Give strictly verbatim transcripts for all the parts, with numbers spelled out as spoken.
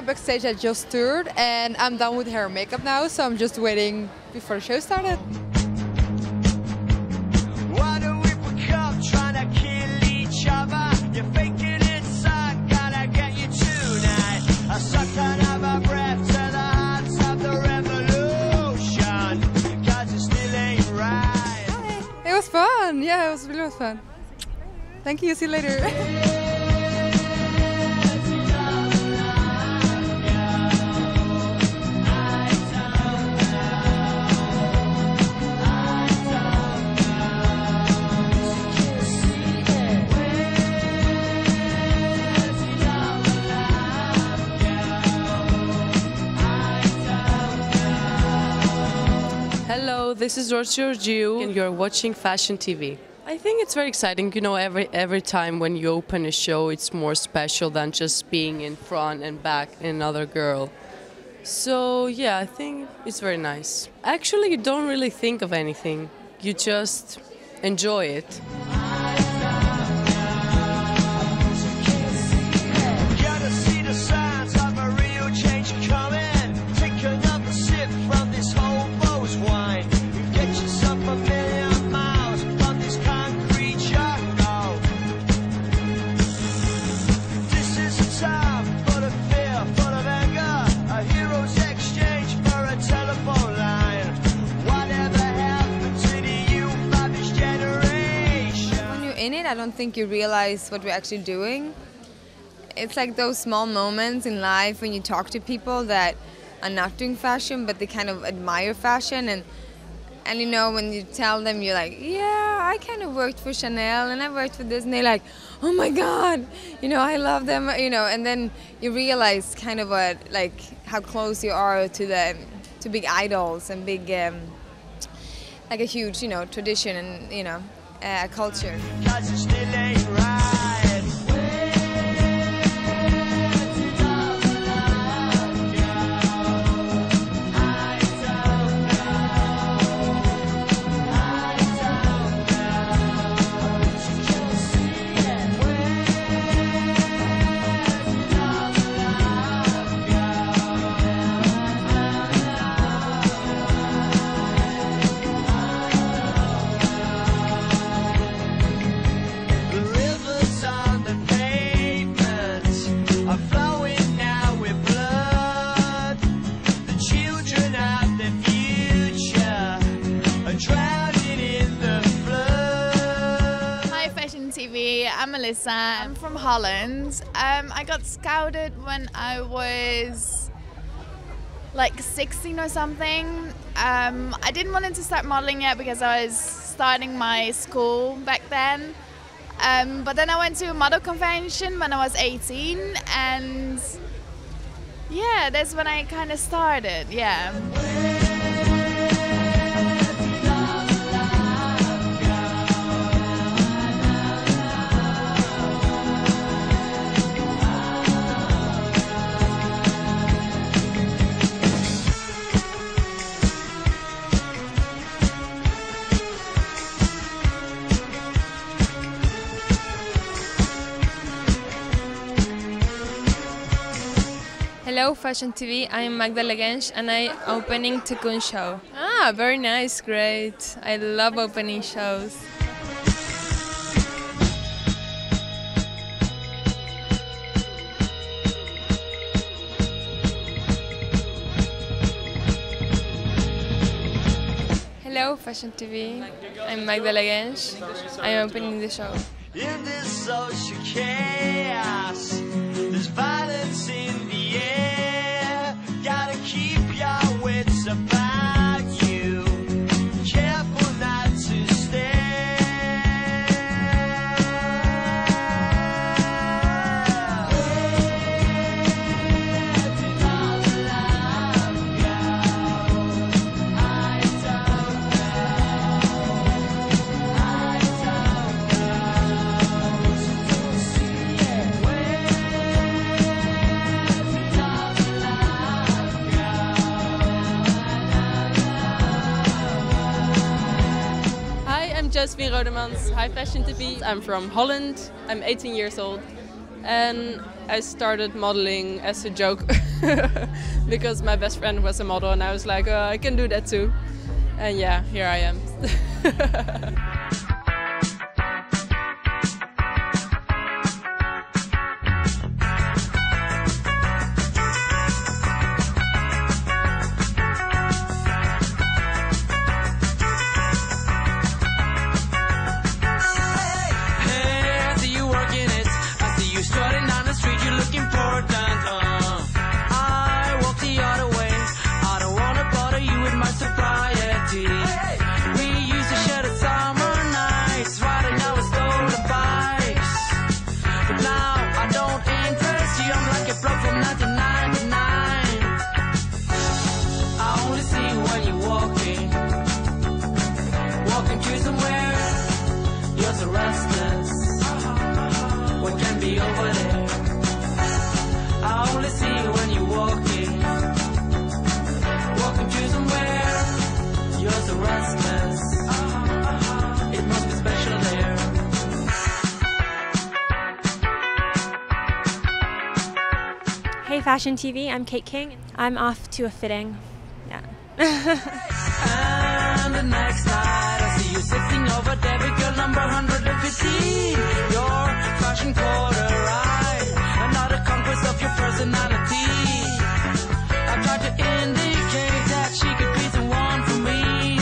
backstage at Just Toured, and I'm done with hair and makeup now, so I'm just waiting before the show started. Why do we pick up trying to kill each other? You're faking it, son, gotta get you tonight. I suck another breath to the hearts of the revolution, cause it still ain't right. Hi. It was fun, yeah, it was really fun. Thank you, see you later. Hello, this is George Georgiou and you're watching Fashion T V. I think it's very exciting, you know, every every time when you open a show it's more special than just being in front and back another girl. So yeah, I think it's very nice. Actually, you don't really think of anything, you just enjoy it. Gotta see the signs of a real change coming. Take another sip from this whole rose wine. You get yourself a million miles from this concrete jungle. This is a time full of fear, full of anger. A hero's exchange for a telephone line. Whatever happened to the youth of this generation? When you're in it, I don't think you realize what we're actually doing. It's like those small moments in life when you talk to people that are not doing fashion, but they kind of admire fashion, and and you know, when you tell them, you're like, yeah, I kind of worked for Chanel and I worked for this, and they're like, oh my God, you know, I love them, you know, and then you realize kind of what, like, how close you are to the to big idols and big, um, like a huge, you know, tradition and, you know, uh, culture. Cause it still ain't right. T V. I'm Melissa. I'm from Holland. Um, I got scouted when I was like sixteen or something. Um, I didn't want to start modeling yet because I was starting my school back then. Um, but then I went to a model convention when I was eighteen, and yeah, that's when I kind of started. Yeah. Hello Fashion T V, I'm Magda Legensh and I'm opening Cocoon Show. Ah, very nice, great. I love opening shows. Hello Fashion T V, I'm Magda Legensh, I'm opening the show. In this social chaos, there's violence in the air. Gotta keep your wits about you. Careful not to stare. Where did all the love go? I don't know. I don't know. To see it. Where did all the love Hi, I'm Josephine Rodemans, Hi Fashion T V. I'm from Holland, I'm eighteen years old. And I started modeling as a joke because my best friend was a model, and I was like, oh, I can do that too. And yeah, here I am. Hey Fashion T V, I'm Kate King. I'm off to a fitting. Yeah. And the next night I see you sitting over there with girl number one hundred fifteen. Your fashion quarter eye, another conquest of your personality. I tried to indicate that she could be the one for me,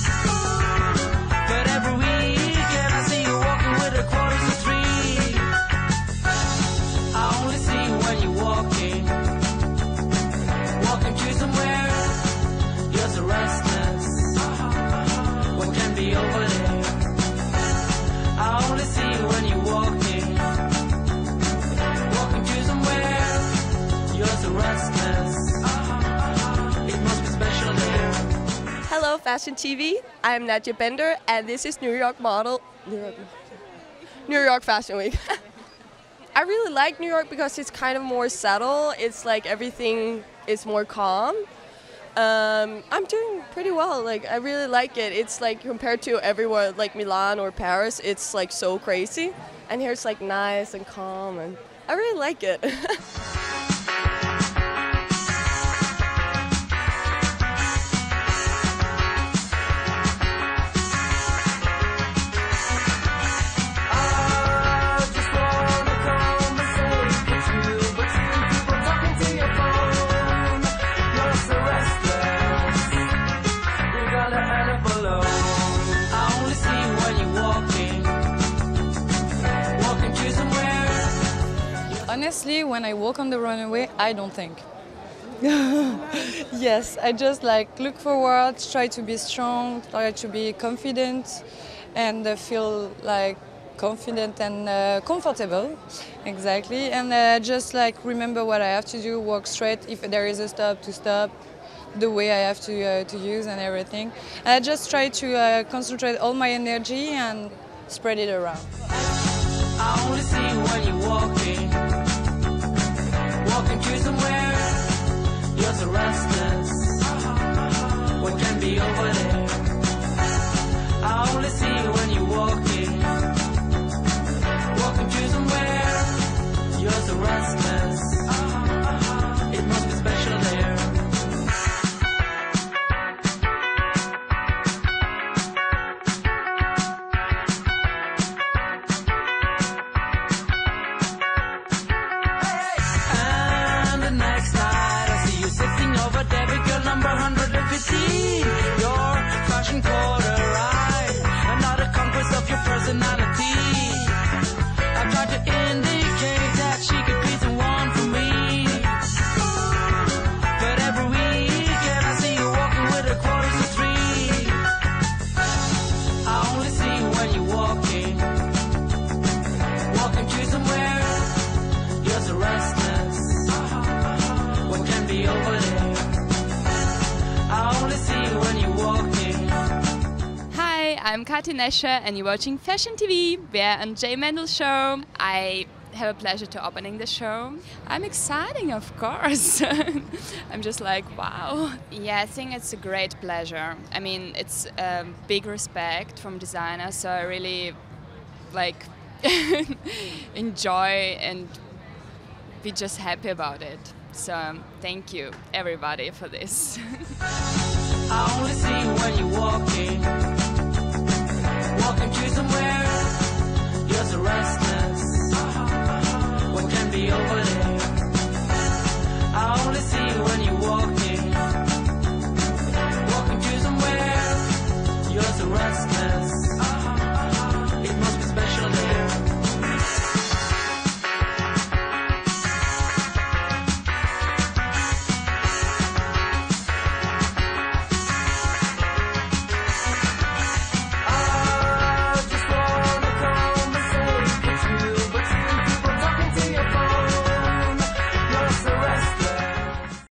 but every weekend I see you walking with a quarter to three. I only see you when you're walking, walking to somewhere. You're so restless. What can be over there? I only see you when you're walking, walking to somewhere. You're so restless. It must be special there. Hello Fashion T V, I'm Nadja Bender and this is New York Model, New York, New York Fashion Week. I really like New York because it's kind of more subtle, it's like everything is more calm. Um, I'm doing pretty well, like I really like it. It's like compared to everywhere like Milan or Paris, it's like so crazy. And here it's like nice and calm and I really like it. Honestly, when I walk on the runway, I don't think. Yes, I just like look forward, try to be strong, try to be confident, and uh, feel like confident and uh, comfortable. Exactly, and uh, just like remember what I have to do, walk straight. If there is a stop, to stop, the way I have to uh, to use and everything. And I just try to uh, concentrate all my energy and spread it around. I only see you when you're walking, walking to somewhere. You're so restless. What can be over there? I only see you when you're walking, walking to somewhere. You're so restless. It must be special there. Your fashion quarter eye, another conquest of your personality. I tried to indicate that she could be the one for me, but every weekend I see you walking with a quarter to three. I only see you when you're walking, walking to somewhere. You're so restless. What can be over there? I only see you when you're walking. Hi, I'm Kathi Nesche and you're watching Fashion T V. We're on Jay Mendel show. I have a pleasure to opening the show. I'm exciting, of course. I'm just like, wow. Yeah, I think it's a great pleasure. I mean, it's a big respect from designers, so I really like enjoy and we're just happy about it. So um, thank you everybody for this. I only see you when you're walking, walking to somewhere. You're so restless. What can be over there?